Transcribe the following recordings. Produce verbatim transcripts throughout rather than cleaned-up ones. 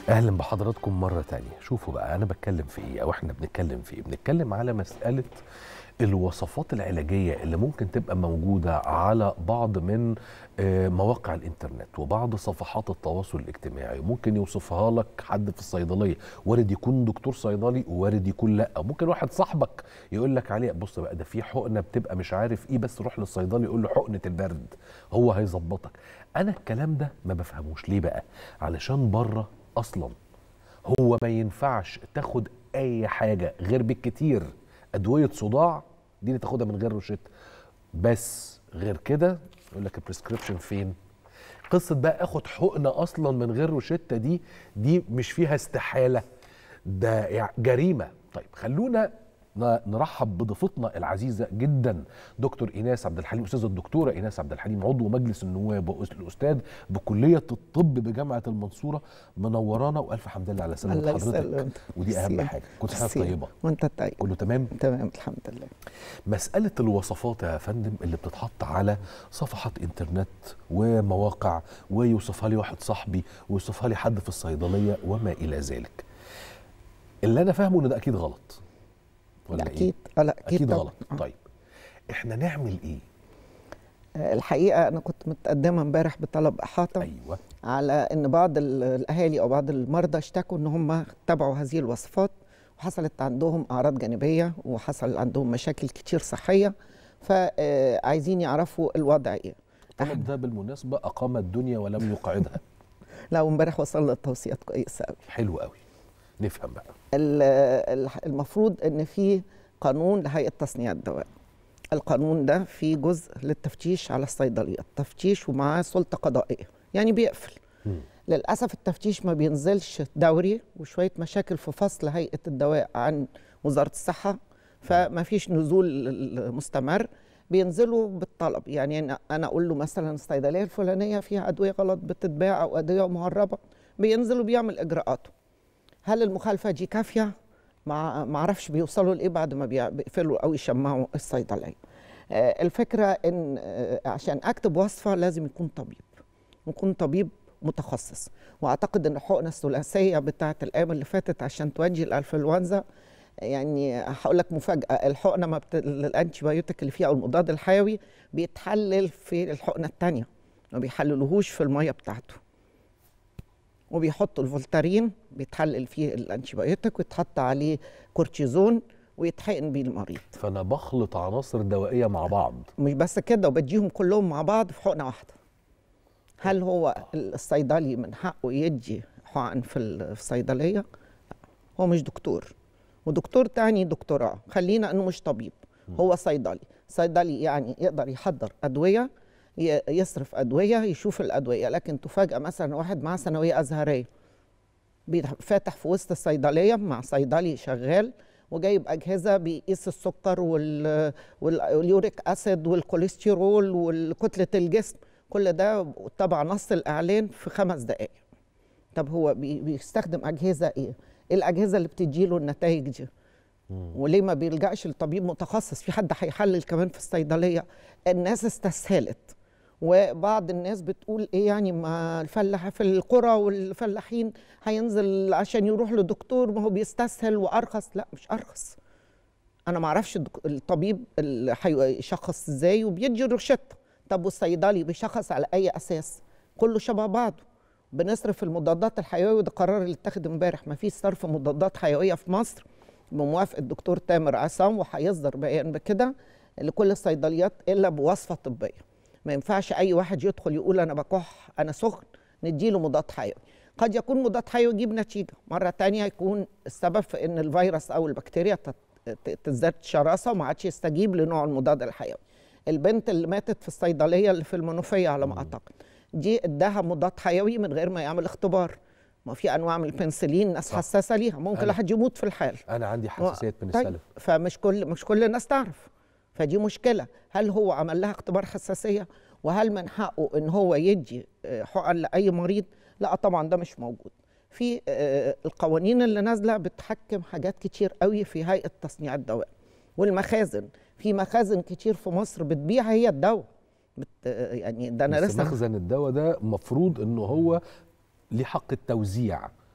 اهلا بحضراتكم مره تانية. شوفوا بقى انا بتكلم في ايه او احنا بنتكلم في ايه. بنتكلم على مساله الوصفات العلاجيه اللي ممكن تبقى موجوده على بعض من مواقع الانترنت وبعض صفحات التواصل الاجتماعي. ممكن يوصفها لك حد في الصيدليه، وارد يكون دكتور صيدلي ووارد يكون لا. ممكن واحد صاحبك يقول لك عليه بص بقى ده في حقنه بتبقى مش عارف ايه، بس روح للصيدلي يقول له حقنه البرد هو هيظبطك. انا الكلام ده ما بفهموش ليه بقى، علشان بره اصلا هو ما ينفعش تاخد اي حاجه غير بالكتير ادويه صداع، دي اللي تاخدها من غير روشته بس. غير كده يقول لك البريسكريبشن فين. قصه بقى اخد حقنه اصلا من غير روشته دي دي مش فيها استحاله، ده يعني جريمه. طيب خلونا نرحب بضيفتنا العزيزه جدا دكتور ايناس عبد الحليم، استاذه الدكتوره ايناس عبد الحليم، عضو مجلس النواب والاستاذ بكليه الطب بجامعه المنصوره. منورانا والف حمد لله على سلامه حضرتك، ودي اهم حاجه. كنت حضرتك طيبه وانت طيب؟ كله تمام تمام الحمد لله. مساله الوصفات يا فندم اللي بتتحط على صفحات انترنت ومواقع، ويوصفها لي واحد صاحبي ويوصفها لي حد في الصيدليه وما الى ذلك، اللي انا فاهمه ان ده اكيد غلط. ولا اكيد إيه؟ لا اكيد, أكيد غلط. طيب احنا نعمل ايه؟ الحقيقه انا كنت متقدمه امبارح بطلب احاطه ايوه على ان بعض الاهالي او بعض المرضى اشتكوا ان هم تبعوا هذه الوصفات وحصلت عندهم اعراض جانبيه وحصل عندهم مشاكل كتير صحيه، فعايزين يعرفوا الوضع ايه. الطلب ده بالمناسبه اقام الدنيا ولم يقعدها. لا وامبارح وصلنا التوصيات كويسه قوي. حلو قوي. نفهم بقى. المفروض ان في قانون لهيئه تصنيع الدواء. القانون ده فيه جزء للتفتيش على الصيدليات، تفتيش ومعاه سلطه قضائيه، يعني بيقفل. م. للاسف التفتيش ما بينزلش دوري، وشويه مشاكل في فصل هيئه الدواء عن وزاره الصحه، فما فيش نزول مستمر. بينزلوا بالطلب، يعني انا اقول له مثلا الصيدليه الفلانيه فيها ادويه غلط بتتباع او ادويه مهربه، بينزل وبيعمل اجراءاته. هل المخالفه دي كافيه؟ ما اعرفش بيوصلوا لايه بعد ما بيقفلوا او يشمعوا الصيدليه. آه الفكره ان آه عشان اكتب وصفه لازم يكون طبيب، يكون طبيب متخصص. واعتقد ان الحقنه الثلاثيه بتاعه الايام اللي فاتت عشان تواجه الانفلونزا، يعني هقول لك مفاجاه، الحقنه ما بت... الانتي بايوتيك اللي فيها او المضاد الحيوي بيتحلل في الحقنه الثانيه، ما بيحللوهوش في الميه بتاعته. وبيحطوا الفولتارين بيتحلل فيه الانتيبيوتيك ويتحط عليه كورتيزون ويتحقن بيه المريض. فانا بخلط عناصر دوائيه مع بعض. مش بس كده، وبديهم كلهم مع بعض في حقنه واحده. هل هو الصيدلي من حقه يدي حقن في الصيدليه؟ لا، هو مش دكتور، ودكتور تاني دكتوراه، خلينا انه مش طبيب، هو صيدلي. صيدلي يعني يقدر يحضر ادويه، يصرف ادويه، يشوف الادويه. لكن تفاجأ مثلا واحد معاه ثانويه ازهريه فاتح في وسط الصيدليه مع صيدلي شغال وجايب اجهزه بيقيس السكر واليوريك اسيد والكوليسترول وكتله الجسم، كل ده تبع نص الاعلان في خمس دقائق. طب هو بيستخدم اجهزه ايه؟ ايه الاجهزه اللي بتديله النتائج دي؟ وليه ما بيلجأش لطبيب متخصص؟ في حد هيحلل كمان في الصيدليه؟ الناس استسهلت، وبعض الناس بتقول ايه يعني ما الفلاحه في القرى والفلاحين هينزل عشان يروح لدكتور، ما هو بيستسهل وارخص. لا مش ارخص. انا ما اعرفش الطبيب اللي هيشخص ازاي وبيدي روشته. طب والصيدلي بيشخص على اي اساس؟ كله شبه بعضه. بنصرف المضادات الحيويه، وده قرار اللي اتخذ امبارح، ما فيش صرف مضادات حيويه في مصر بموافقه الدكتور تامر عصام، وهيصدر بيان بكده لكل الصيدليات الا بوصفه طبيه. ما ينفعش اي واحد يدخل يقول انا بكح انا سخن نديله مضاد حيوي. قد يكون مضاد حيوي يجيب نتيجه، مره ثانيه يكون السبب في ان الفيروس او البكتيريا تزداد شراسه وما عادش يستجيب لنوع المضاد الحيوي. البنت اللي ماتت في الصيدليه اللي في المنوفيه على ما اعتقد، دي اداها مضاد حيوي من غير ما يعمل اختبار. ما في انواع من البنسلين ناس حساسه ليها، ممكن واحد يموت في الحال. انا عندي حساسيه بنسلين. طيب فمش كل مش كل الناس تعرف، فدي مشكله. هل هو عمل لها اختبار حساسيه؟ وهل من حقه ان هو يدي حقن لاي مريض؟ لا طبعا ده مش موجود. في القوانين اللي نازله بتحكم حاجات كتير قوي في هيئه تصنيع الدواء والمخازن. في مخازن كتير في مصر بتبيع هي الدواء، بت يعني ده انا بس لسه مخزن الدواء ده مفروض انه هو ليه حق التوزيع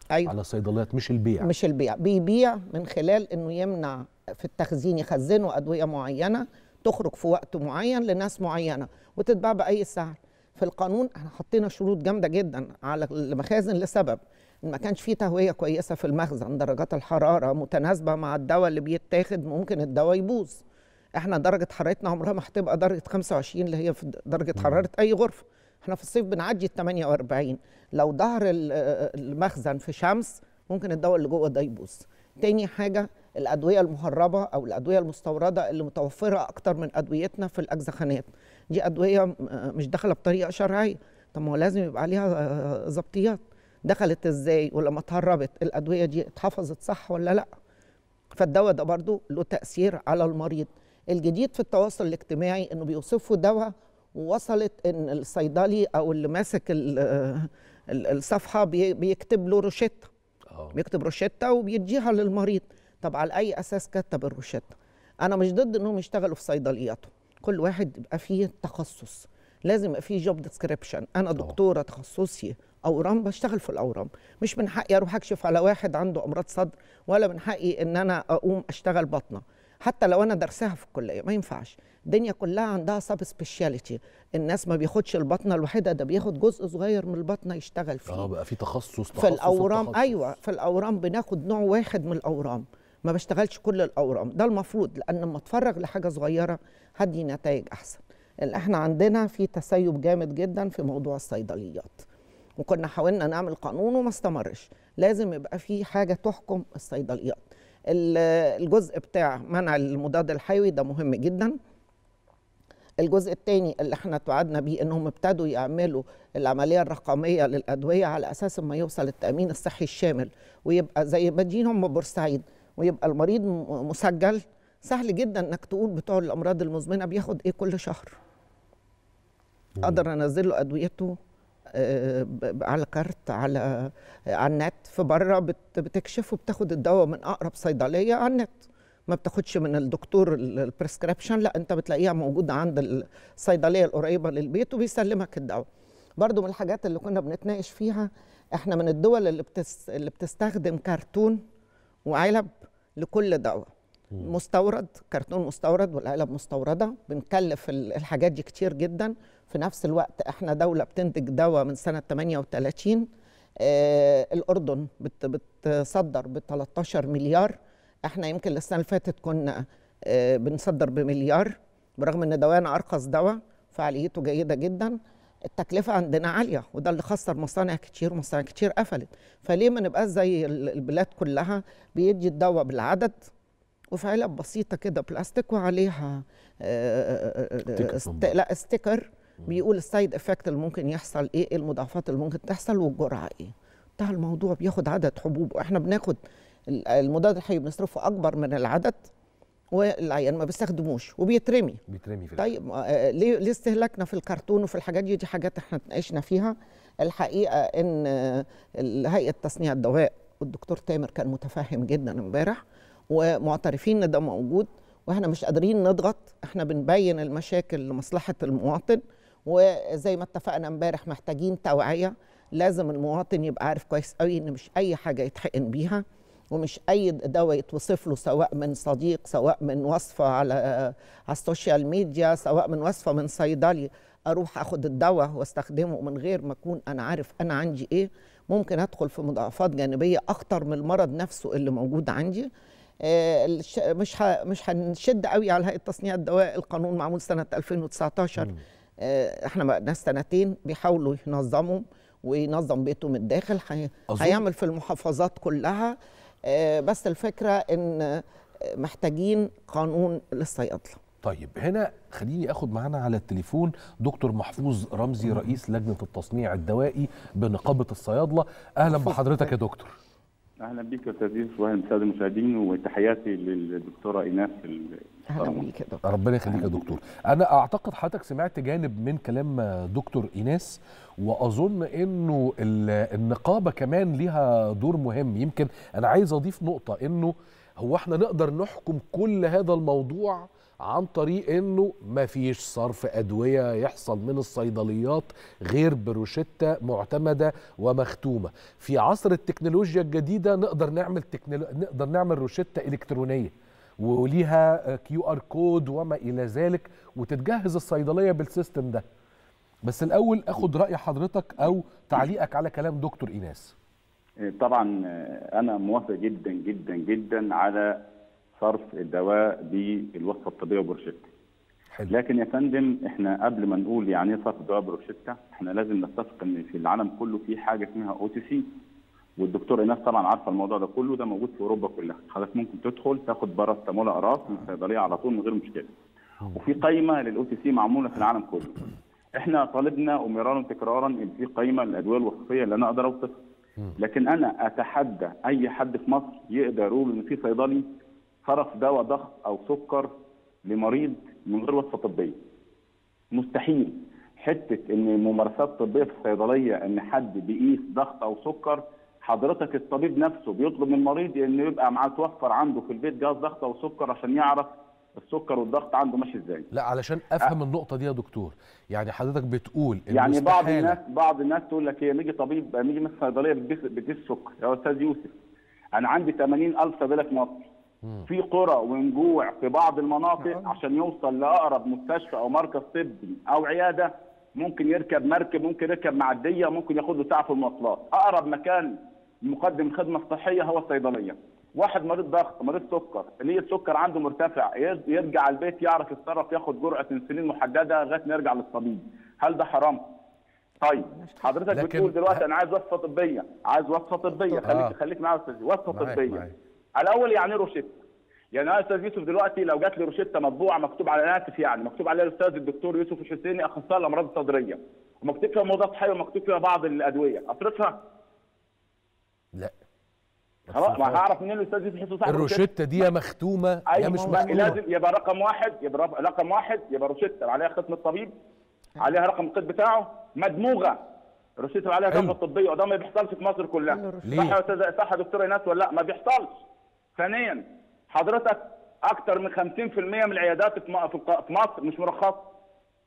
أيوة. على الصيدليات مش البيع. مش البيع، بيبيع من خلال انه يمنع في التخزين، يخزنوا ادويه معينه تخرج في وقت معين لناس معينه وتتباع باي سعر. في القانون احنا حطينا شروط جامده جدا على المخازن لسبب ان ما كانش فيه تهويه كويسه في المخزن، درجات الحراره متناسبه مع الدواء اللي بيتاخد، ممكن الدواء يبوظ. احنا درجه حرارتنا عمرها ما هتبقى درجه خمسة وعشرين اللي هي في درجه حراره اي غرفه. احنا في الصيف بنعدي ال ثمانية وأربعين، لو ظهر المخزن في شمس ممكن الدواء اللي جوه ده يبوظ. تاني حاجه الادويه المهربه او الادويه المستورده اللي متوفره اكتر من ادويتنا في الاجزخانات، دي ادويه مش داخله بطريقه شرعيه، طب ما هو لازم يبقى عليها ضبطيات، دخلت ازاي ولما اتهربت الادويه دي اتحفظت صح ولا لا. فالدواء ده برضو له تاثير على المريض. الجديد في التواصل الاجتماعي انه بيوصفوا دواء ووصلت ان الصيدلي او اللي ماسك الصفحه بيكتب له روشته، بيكتب روشته وبيديها للمريض. طب على اي اساس كتب الروشته؟ انا مش ضد انهم يشتغلوا في صيدلياتهم، كل واحد يبقى فيه تخصص، لازم يبقى فيه جوب ديسكريبشن. انا دكتوره تخصصي اورام، بشتغل في الاورام، مش من حقي اروح اكشف على واحد عنده امراض صدر، ولا من حقي ان انا اقوم اشتغل باطنه حتى لو انا درسها في الكليه، ما ينفعش. الدنيا كلها عندها سب سبيشاليتي، الناس ما بياخدش البطنه الوحيده، ده بياخد جزء صغير من البطنه يشتغل فيه. اه بقى في تخصص تخصص في الاورام التخصص. ايوه، في الاورام بناخد نوع واحد من الاورام، ما بشتغلش كل الاورام، ده المفروض، لان لما اتفرغ لحاجه صغيره هدي نتائج احسن. لان احنا عندنا في تسيب جامد جدا في موضوع الصيدليات، وكنا حاولنا نعمل قانون وما استمرش. لازم يبقى في حاجه تحكم الصيدليات. الجزء بتاع منع المضاد الحيوي ده مهم جدا. الجزء الثاني اللي احنا توعدنا بيه انهم ابتدوا يعملوا العمليه الرقميه للادويه على اساس ما يوصل التامين الصحي الشامل، ويبقى زي مدينهم بورسعيد، ويبقى المريض مسجل. سهل جدا انك تقول بتوع الامراض المزمنه بياخد ايه كل شهر، اقدر انزل له ادويته على كارت على على النت. في بره بتكشفه، بتاخد الدواء من اقرب صيدليه على النت، ما بتاخدش من الدكتور البريسكريبشن، لا انت بتلاقيها موجوده عند الصيدليه القريبه للبيت وبيسلمك الدواء. برضو من الحاجات اللي كنا بنتناقش فيها، احنا من الدول اللي بتس اللي بتستخدم كرتون وعلب لكل دواء مستورد، كرتون مستورد والعلب مستورده. بنكلف الحاجات دي كتير جدا. في نفس الوقت احنا دوله بتنتج دواء من سنه ثمانية وثلاثين، آه الاردن بت بتصدر ب ثلاثة عشر مليار، احنا يمكن السنه اللي فاتت كنا آه بنصدر بمليار، برغم ان دوانا ارخص دواء فعاليته جيده جدا. التكلفه عندنا عاليه، وده اللي خسر مصانع كتير، ومصانع كتير قفلت. فليه ما نبقاش زي البلاد كلها بيدي الدواء بالعدد وفي علب بسيطه كده بلاستيك وعليها آه است... لا استيكر بيقول السايد افكت اللي ممكن يحصل ايه، ايه المضاعفات اللي ممكن تحصل والجرعه ايه. ده الموضوع بياخد عدد حبوب، واحنا بناخد المضاد الحيوي بنصرفه اكبر من العدد، والعيان ما بيستخدموش وبيترمي بيترمي في طيب آه ليه ليه استهلاكنا في الكرتون وفي الحاجات دي؟ دي حاجات احنا اتناقشنا فيها. الحقيقه ان آه هيئه تصنيع الدواء والدكتور تامر كان متفهم جدا امبارح، ومعترفين ان ده موجود، واحنا مش قادرين نضغط، احنا بنبين المشاكل لمصلحه المواطن. وزي ما اتفقنا امبارح محتاجين توعيه، لازم المواطن يبقى عارف كويس قوي ان مش اي حاجه يتحقن بيها، ومش اي دواء يتوصف له سواء من صديق، سواء من وصفه على على السوشيال ميديا، سواء من وصفه من صيدلي، اروح اخد الدواء واستخدمه من غير ما اكون انا عارف انا عندي ايه. ممكن ادخل في مضاعفات جانبيه اخطر من المرض نفسه اللي موجود عندي. آه مش مش هنشد قوي على هيئه تصنيع الدواء، القانون معمول سنه ألفين وتسعة عشر، آه احنا بقى ناس سنتين بيحاولوا ينظموا وينظم بيته من الداخل، هيعمل في المحافظات كلها. آه بس الفكره ان محتاجين قانون للصيادله. طيب هنا خليني اخد معانا على التليفون دكتور محفوظ رمزي، رئيس لجنه التصنيع الدوائي بنقابه الصيادله. اهلا بحضرتك يا دكتور. اهلا بيك يا استاذ يوسف، واهلا بالساده المشاهدين، وتحياتي للدكتوره ايناس. اهلا بيك يا دكتور. ربنا يخليك يا دكتور. انا اعتقد حضرتك سمعت جانب من كلام دكتور ايناس، واظن انه النقابه كمان ليها دور مهم. يمكن انا عايز اضيف نقطه، انه هو احنا نقدر نحكم كل هذا الموضوع عن طريق انه مفيش صرف ادويه يحصل من الصيدليات غير بروشته معتمده ومختومه. في عصر التكنولوجيا الجديده نقدر نعمل تكنولو... نقدر نعمل روشته الكترونيه وليها كيو ار كود وما الى ذلك، وتتجهز الصيدليه بالسيستم ده. بس الاول اخد راي حضرتك او تعليقك على كلام دكتور ايناس. طبعا انا موافق جدا جدا جدا على صرف الدواء بالوصفه الطبيه وبروشته. لكن يا فندم احنا قبل ما نقول يعني ايه صرف الدواء بروشته، احنا لازم نتفق ان في العالم كله في حاجه اسمها او تي سي، والدكتور ايناس طبعا عارفه الموضوع ده كله، ده موجود في اوروبا كلها. حضرتك ممكن تدخل تاخد باراستامول اقراص من الصيدليه على طول من غير مشكله. وفي قائمه للاو تي سي معموله في العالم كله. احنا طالبنا ومرارا تكرارا ان في قائمه للادويه الوصفيه اللي انا اقدر اوصفها. لكن انا اتحدى اي حد في مصر يقدر يقول ان في صيدلي صرف دواء ضغط او سكر لمريض من غير وصفه طبيه. مستحيل. حته ان ممارسات طبيه في الصيدليه ان حد بيقيس ضغط او سكر، حضرتك الطبيب نفسه بيطلب من المريض انه يبقى معاه توفر عنده في البيت جهاز ضغط او سكر عشان يعرف السكر والضغط عنده ماشي ازاي. لا علشان افهم أه. النقطه دي يا دكتور، يعني حضرتك بتقول إن يعني بعض الناس بعض الناس تقول لك ايه، يجي طبيب يجي من الصيدليه بتقيس السكر. يا استاذ يوسف انا عندي ثمانين ألف صيدليه في مصر، مم. في قرى ونجوع في بعض المناطق أه. عشان يوصل لاقرب مستشفى او مركز طبي او عياده ممكن يركب مركب، ممكن يركب معديه، ممكن ياخد له ساعه في المواصلات. اقرب مكان مقدم خدمه صحيه هو الصيدليه. واحد مريض ضغط مريض سكر ليه السكر عنده مرتفع، يرجع البيت يعرف يتصرف ياخد جرعه انسولين محدده لغايه ما يرجع للطبيب. هل ده حرام؟ طيب حضرتك بتقول دلوقتي انا عايز وصفه طبيه، عايز وصفه طبيه، خليك آه. خليك معايا يا استاذ. وصفه طبيه الاول يعني ايه روشته؟ يعني انا استاذ يوسف دلوقتي لو جات لي روشته مطبوعه مكتوب على اسف يعني مكتوب عليها الاستاذ الدكتور يوسف الحسيني اخصائي الامراض الصدريه ومكتوب فيها مضاد حيوي ومكتوب فيها بعض الادويه، اصرفها؟ لا خلاص ما هعرف منين الاستاذ يوسف يحسه صاحب الروشته دي يا مختومه يا مش مختومه. لازم يبقى رقم واحد، يبقى رقم واحد يبقى روشته عليها ختم الطبيب، عليها رقم القيد بتاعه، مدموغه روشته عليها ختم الطبيه، وده ما بيحصلش في مصر كلها. صح يا استاذ، صح يا دكتور ايناس ولا لا؟ ما بيحصلش. ثانيا حضرتك اكثر من خمسين في المية من العيادات في مصر مش مرخصه.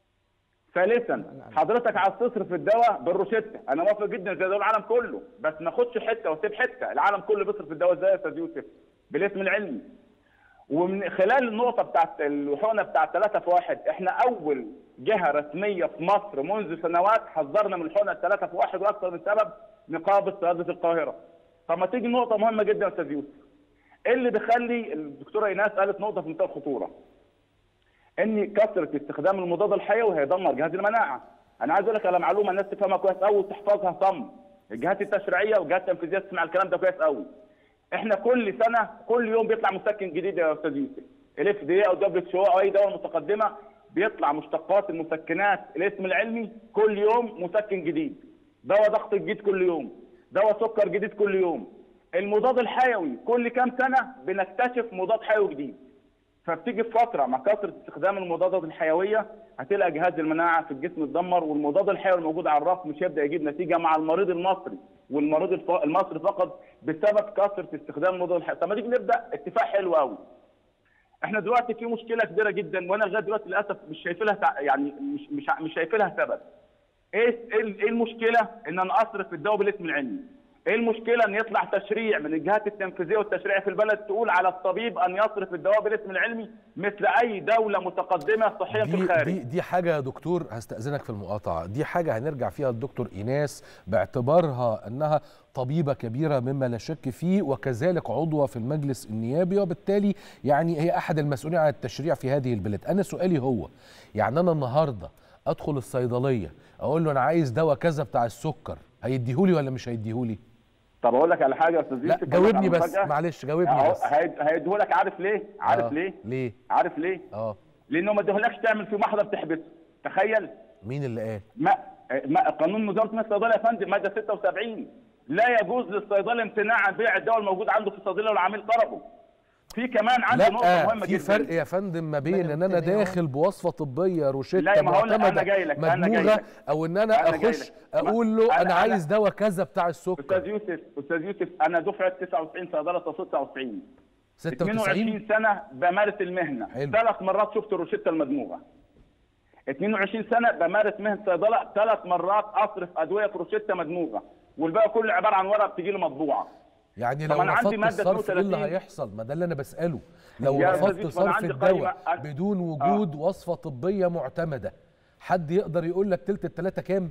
ثالثا حضرتك عايز تصرف الدواء بالروشته، انا موافق جدا زي دول العالم كله، بس ما اخدش حته واسيب حته. العالم كله بيصرف الدواء ازاي يا استاذ يوسف؟ بالاسم العلمي. ومن خلال النقطه بتاعت الحقنه بتاعت ثلاثة في واحد، احنا اول جهه رسميه في مصر منذ سنوات حذرنا من الحقنه الثلاثة في واحد، واكثر من سبب نقابه صيادله القاهره. طب ما تيجي نقطه مهمه جدا يا استاذ يوسف. ايه اللي بيخلي الدكتوره ايناس قالت نقطه في منتهى الخطوره؟ ان كثره استخدام المضاد الحيوي هيدمر جهاز المناعه. انا عايز اقول لك على معلومه الناس تفهمها كويس قوي وتحفظها صم. الجهات التشريعيه والجهات التنفيذيه تسمع الكلام ده كويس قوي. احنا كل سنه كل يوم بيطلع مسكن جديد يا استاذ يوسف. الاف دي او دبليو اتش او او اي دواء متقدمه بيطلع مشتقات المسكنات الاسم العلمي كل يوم مسكن جديد. دواء ضغط جديد كل يوم، دواء سكر جديد كل يوم. المضاد الحيوي كل كام سنه بنكتشف مضاد حيوي جديد. فبتيجي في فتره مع كثره استخدام المضادات الحيويه هتلاقي جهاز المناعه في الجسم اتدمر، والمضاد الحيوي الموجود على الرف مش هيبدا يجيب نتيجه مع المريض المصري والمريض المصري فقط بسبب كثره استخدام المضاد الحيوي. طب ما تيجي نبدا اتفاق حلو قوي. احنا دلوقتي في مشكله كبيره جدا وانا لغايه دلوقتي للاسف مش شايف لها يعني مش مش مش شايف لها سبب. ايه ايه المشكله؟ ان انا اصرف الدواء بالاسم العلمي. ايه المشكله ان يطلع تشريع من الجهات التنفيذيه والتشريعيه في البلد تقول على الطبيب ان يصرف الدواء بالاسم العلمي مثل اي دوله متقدمه صحيا في الخارج؟ دي دي حاجه يا دكتور هستاذنك في المقاطعه، دي حاجه هنرجع فيها للدكتور ايناس باعتبارها انها طبيبه كبيره مما لا شك فيه، وكذلك عضوه في المجلس النيابي، وبالتالي يعني هي احد المسؤولين عن التشريع في هذه البلاد. انا سؤالي هو يعني انا النهارده ادخل الصيدليه اقول له انا عايز دواء كذا بتاع السكر، هيديهولي ولا مش هيديهولي؟ طب اقول لك على حاجه يا استاذ يوسف. لا جاوبني بس معلش جاوبني بس. هيديهولك عارف ليه؟ عارف آه. ليه؟ ليه؟ عارف ليه؟ اه لانه ما اديهولكش تعمل فيه محضر تحبسه. تخيل. مين اللي قال؟ ما, ما قانون وزاره الصيدله يا فندم ماده ستة وسبعين لا يجوز للصيدلي امتناع عن بيع الدواء الموجود عنده في الصيدليه والعميل طلبه. في كمان عندي نقطه مهمه جدا. في فرق يا فندم ما بين ان انا داخل بوصفه طبيه روشته معتمده مدموغه او ان انا اخش اقول له انا, أنا عايز دواء كذا بتاع السكر. استاذ يوسف استاذ يوسف انا دفعه تسعة وتسعين صيدله تصل تسعة وتسعين. ستة وتسعين اثنين وعشرين سنه بمارس المهنه، ثلاث مرات شفت الروشته المدموغه. اثنين وعشرين سنه بمارس مهنه صيدله، ثلاث مرات اصرف ادويه في روشته مدموغه، والباقي كله عباره عن ورقه بتجي له مطبوعه. يعني لو رفضت الصرف ايه اللي هيحصل؟ ما ده اللي انا بساله. لو رفضت صرف الدواء بدون وجود آه. وصفه طبيه معتمده، حد يقدر يقول لك تلت التلاته كام؟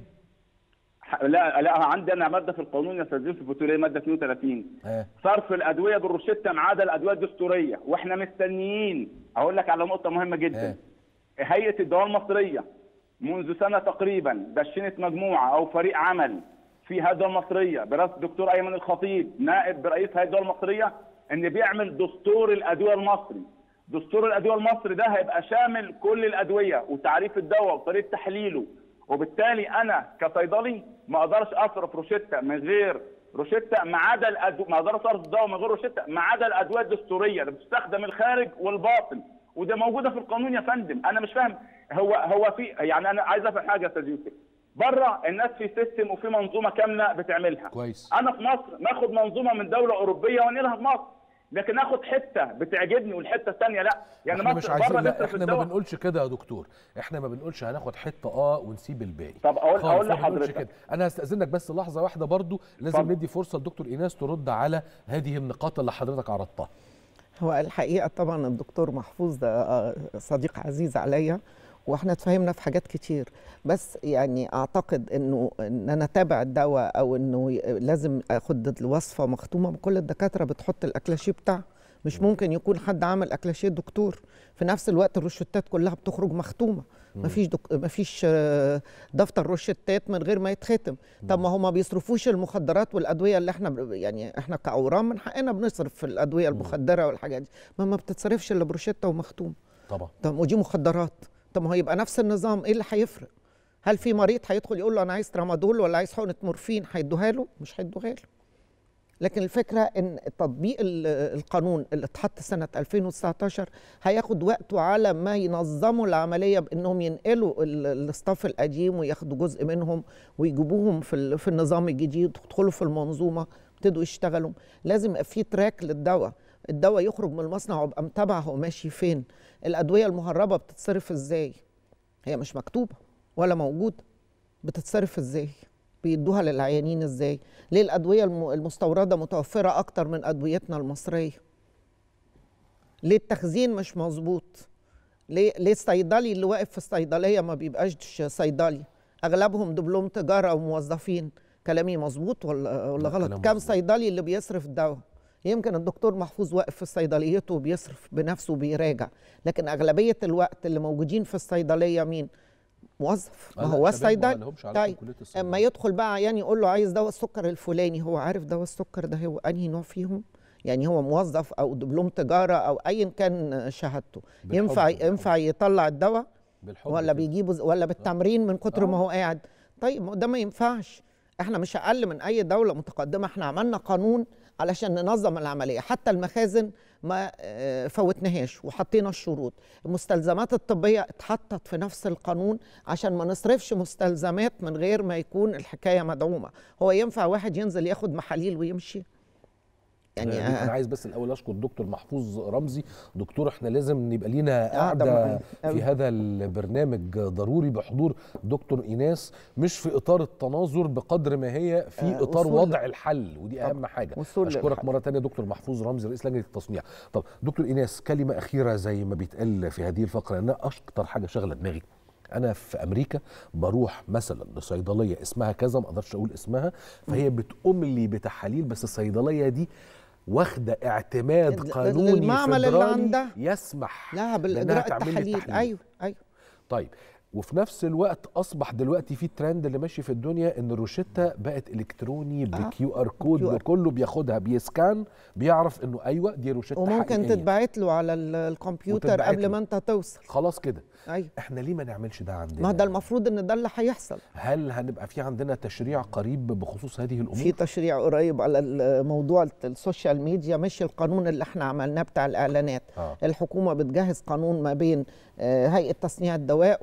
لا لا عندي انا ماده في القانون يا استاذ يوسف، بتقول ايه؟ ماده اثنين وثلاثين آه. صرف الادويه بالروشته ما عدا الادويه الدستوريه، واحنا مستنيين. اقول لك على نقطه مهمه جدا. آه. هيئه الدواء المصريه منذ سنه تقريبا دشنت مجموعه او فريق عمل في هيئه الدواء المصريه برئاسه الدكتور ايمن الخطيب نائب رئيس هيئه الدواء المصريه، ان بيعمل دستور الادويه المصري. دستور الادويه المصري ده هيبقى شامل كل الادويه وتعريف الدواء وطريقه تحليله، وبالتالي انا كصيدلي ما اقدرش اصرف روشته من غير روشته ما عدا الادويه، ما اقدرش اصرف دواء من غير روشته ما عدا الادويه الدستوريه اللي بتستخدم الخارج والباطن، وده موجوده في القانون يا فندم. انا مش فاهم هو هو في يعني انا عايز افهم حاجه يا استاذ يوسف. بره الناس في سيستم وفي منظومه كامله بتعملها. كويس. انا في مصر ناخد منظومه من دوله اوروبيه وانقلها في مصر، لكن اخد حته بتعجبني والحته الثانيه لا. يعني احنا مش عايزين، لا احنا ما بنقولش كده يا دكتور، احنا ما بنقولش هناخد حته اه ونسيب الباقي. طب اقول اقول لحضرتك، انا هستاذنك بس لحظه واحده برضو، لازم طب. ندي فرصه لدكتور ايناس ترد على هذه النقاط اللي حضرتك عرضتها. هو الحقيقه طبعا الدكتور محفوظ ده صديق عزيز عليا، واحنا اتفاهمنا في حاجات كتير، بس يعني اعتقد انه ان انا اتابع الدواء او انه لازم اخد الوصفه مختومه. كل الدكاتره بتحط الاكلاشيه بتاعها، مش ممكن يكون حد عمل اكلاشيه دكتور. في نفس الوقت الروشتات كلها بتخرج مختومه، مفيش دك... مفيش دفتر روشتات من غير ما يتختم. طب ما هم ما بيصرفوش المخدرات والادويه اللي احنا ب... يعني احنا كاورام من حقنا بنصرف في الادويه المخدره والحاجات دي، ما ما بتتصرفش الا بروشته ومختوم. طبعا. طب ودي مخدرات، طب ما هو يبقى نفس النظام، ايه اللي هيفرق؟ هل في مريض هيدخل يقول له انا عايز ترامادول ولا عايز حقنه مورفين هيدوها له؟ مش هيدوها له. لكن الفكره ان تطبيق القانون اللي اتحط سنه ألفين وتسعتاشر هياخد وقته على ما ينظموا العمليه بانهم ينقلوا الاستاف القديم وياخدوا جزء منهم ويجيبوهم في في النظام الجديد ويدخلوا في المنظومه ابتدوا يشتغلوا. لازم يبقى في تراك للدواء، الدواء يخرج من المصنع وابقى متابعه هو ماشي فين. الادويه المهربه بتتصرف ازاي؟ هي مش مكتوبه ولا موجوده. بتتصرف ازاي؟ بيدوها للعيانين ازاي؟ ليه الادويه المستورده متوفره اكتر من ادويتنا المصريه؟ ليه التخزين مش مظبوط؟ ليه ليه الصيدلي اللي واقف في الصيدليه ما بيبقاش صيدلي؟ اغلبهم دبلوم تجاره وموظفين. كلامي مظبوط ولا ولا غلط؟ كم صيدلي اللي بيصرف دواء؟ يمكن الدكتور محفوظ واقف في صيدليته وبيصرف بنفسه وبيراجع، لكن اغلبيه الوقت اللي موجودين في الصيدليه مين؟ موظف. ما هو الصيدلي. طيب اما يدخل بقى عيان يقول له عايز دواء السكر الفلاني، هو عارف دواء السكر ده هو انهي نوع فيهم؟ يعني هو موظف او دبلوم تجاره او ايا كان شهادته، ينفع ينفع يطلع الدواء ولا بيجيبه ولا بالتمرين من كتر ما هو قاعد؟ طيب ده ما ينفعش. احنا مش اقل من اي دوله متقدمه، احنا عملنا قانون علشان ننظم العمليه، حتى المخازن ما فوتناهاش وحطينا الشروط. المستلزمات الطبيه اتحطت في نفس القانون عشان ما نصرفش مستلزمات من غير ما يكون الحكايه مدعومه. هو ينفع واحد ينزل ياخد محاليل ويمشي؟ يعني آه انا عايز بس الاول اشكر دكتور محفوظ رمزي. دكتور احنا لازم يبقى لينا قاعده في هذا البرنامج ضروري بحضور دكتور ايناس، مش في اطار التناظر بقدر ما هي في آه اطار وضع الحل، ودي اهم حاجه. اشكرك مره ثانيه دكتور محفوظ رمزي رئيس لجنه التصنيع. طب دكتور ايناس، كلمه اخيره زي ما بيتقال في هذه الفقره، لانها اكتر حاجه شغله دماغي. أنا في أمريكا بروح مثلا لصيدلية اسمها كذا، ما أقدرش أقول اسمها، فهي بتقوم لي بتحاليل، بس الصيدلية دي واخده اعتماد قانوني المعمل اللي عندها يسمح لها بالاجراء التحاليل. ايوه ايوه. طيب وفي نفس الوقت اصبح دلوقتي في ترند اللي ماشي في الدنيا ان الروشته بقت الكتروني بكيو ار كود، وكله بياخدها بيسكان بيعرف انه ايوه دي روشته وممكن حقيقية. تتبعت له على الكمبيوتر قبل ما انت توصل. خلاص كده. أيوة. احنا ليه ما نعملش ده عندنا؟ ما ده المفروض ان ده اللي هيحصل. هل هنبقى في عندنا تشريع قريب بخصوص هذه الامور؟ في تشريع قريب على موضوع السوشيال ميديا، مش القانون اللي احنا عملناه بتاع الاعلانات. آه. الحكومه بتجهز قانون ما بين هيئه تصنيع الدواء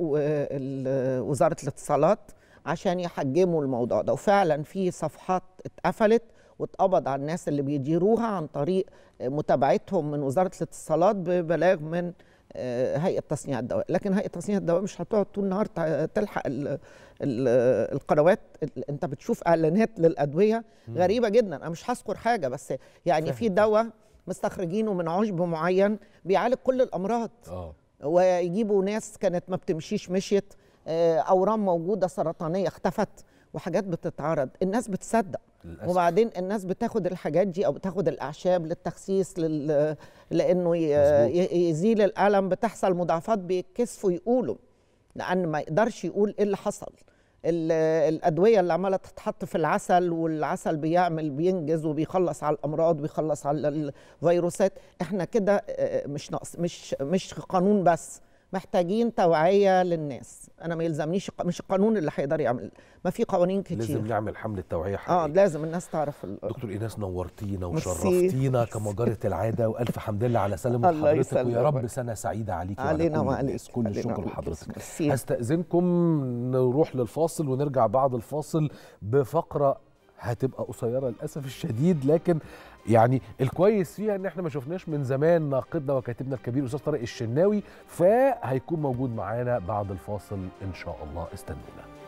ووزاره الاتصالات عشان يحجموا الموضوع ده، وفعلا في صفحات اتقفلت واتقبض على الناس اللي بيديروها عن طريق متابعتهم من وزاره الاتصالات ببلاغ من هيئه تصنيع الدواء. لكن هيئه تصنيع الدواء مش هتقعد طول النهار تلحق ال ال القنوات. انت بتشوف اعلانات للادويه غريبه جدا، انا مش هذكر حاجه، بس يعني في دواء مستخرجينه من عشب معين بيعالج كل الامراض. اه ويجيبوا ناس كانت ما بتمشيش مشيت، اورام موجوده سرطانيه اختفت، وحاجات بتتعرض الناس بتصدق للأسف. وبعدين الناس بتاخد الحاجات دي او بتاخد الاعشاب للتخسيس لل... لانه ي... يزيل الالم، بتحصل مضاعفات بيتكسفوا يقولوا لان ما يقدرش يقول ايه اللي حصل. الادويه اللي عماله تتحط في العسل، والعسل بيعمل بينجز وبيخلص على الامراض وبيخلص على الفيروسات. احنا كده مش ناقص، مش مش قانون بس، محتاجين توعيه للناس. انا ما يلزمنيش، مش القانون اللي هيقدر يعمل، ما في قوانين كتير. لازم نعمل حمله توعيه حقيقيه. اه لازم الناس تعرف. دكتور ايناس نورتينا وشرفتينا كما جرت العاده، والف حمد لله على سلامه حضرتك، ويا رب سنه سعيده عليكي علينا وعليك. كل الشكر لحضرتك. هستأذنكم نروح للفاصل ونرجع بعد الفاصل بفقره هتبقى قصيره للاسف الشديد، لكن يعني الكويس فيها ان احنا ما شفناش من زمان ناقدنا وكاتبنا الكبير استاذ طارق الشناوي، فهيكون موجود معانا بعد الفاصل ان شاء الله. استنونا.